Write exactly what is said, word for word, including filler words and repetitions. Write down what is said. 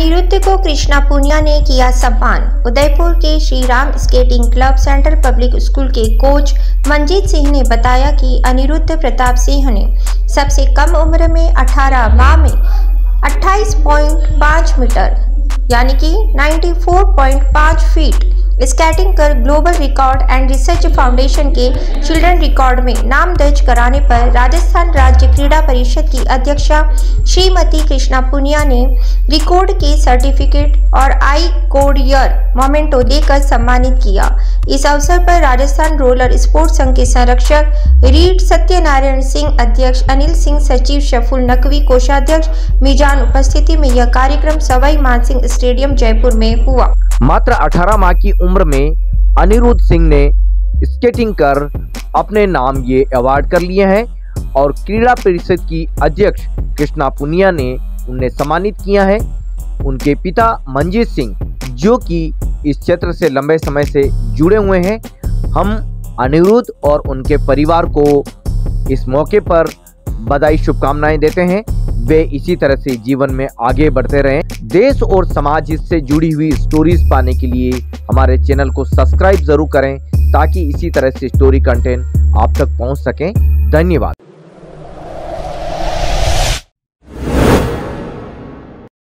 अनिरुद्ध को कृष्णा पुनिया ने किया सम्मान। उदयपुर के Shri Ram skating club central public school के कोच मंजीत सिंह ने बताया कि अनिरुद्ध प्रताप सिंह ने सबसे कम उम्र में अठारह माह में अट्ठाईस पॉइंट पाँच मीटर यानी कि चौरानवे पॉइंट पाँच फीट स्केटिंग कर global record and research foundation के चिल्ड्रन रिकॉर्ड में नाम दर्ज कराने पर राजस्थान राज्य क्रीड़ा परिषद की अध्यक्षा श्रीमती कृष्णा पुनिया ने रिकॉर्ड के सर्टिफिकेट और आई कोड ईयर मोमेंटो देकर सम्मानित किया। इस अवसर पर राजस्थान रोलर स्पोर्ट्स संघ के संरक्षक रीड सत्यनारायण सिंह, अध्यक्ष अनिल सिंह, सचिव शफुल नकवी, कोषाध्यक्ष मीजान उपस्थिति में यह कार्यक्रम सवाई मानसिंह स्टेडियम जयपुर में हुआ। मात्र अठारह माह की उम्र में अनिरुद्ध सिंह ने स्केटिंग कर अपने नाम ये अवार्ड कर लिए हैं और क्रीड़ा परिषद की अध्यक्ष कृष्णा पुनिया ने उन्हें सम्मानित किया है। उनके पिता मंजीत सिंह जो कि इस क्षेत्र से लंबे समय से जुड़े हुए हैं, हम अनिरुद्ध और उनके परिवार को इस मौके पर बधाई शुभकामनाएं देते हैं। वे इसी तरह से जीवन में आगे बढ़ते रहें। देश और समाज इससे जुड़ी हुई स्टोरीज पाने के लिए हमारे चैनल को सब्सक्राइब जरूर करें ताकि इसी तरह से स्टोरी कंटेंट आप तक पहुंच सकें। धन्यवाद।